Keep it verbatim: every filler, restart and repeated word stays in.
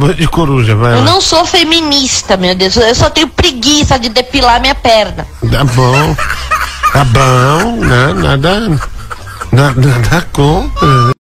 Boi de coruja, vai Eu lá. não sou feminista, meu Deus. Eu só tenho preguiça de depilar minha perna. Tá bom. Tá bom, né? Nada. Nada, nada contra.